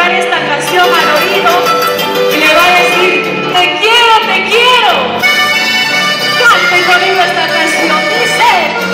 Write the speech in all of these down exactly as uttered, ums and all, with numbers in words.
cantar esta canción al oído y le va a decir: te quiero, te quiero. Canten conmigo esta canción, dice: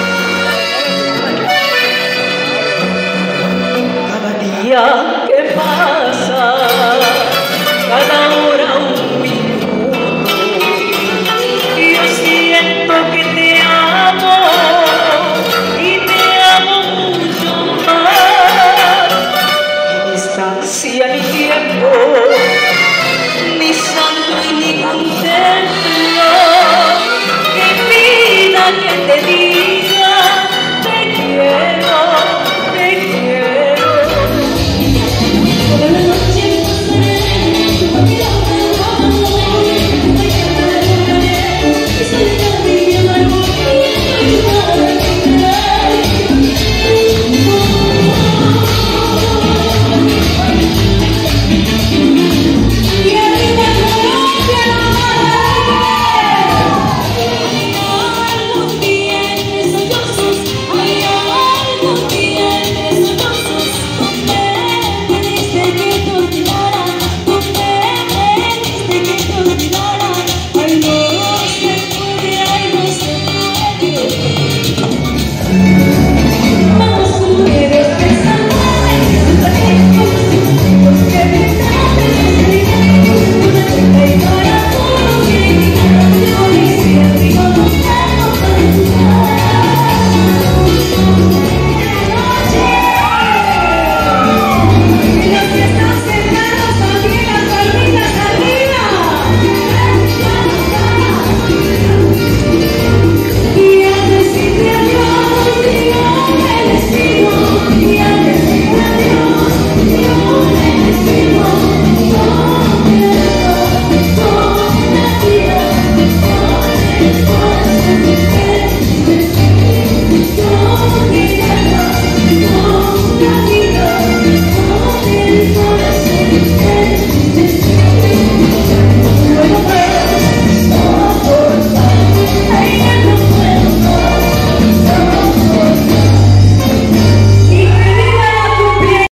cada día que pasa, cada hora un minuto, yo siento que te amo y te amo mucho más. Ni distancia ni tiempo, ni santo y ni contemplo, que vida que te di.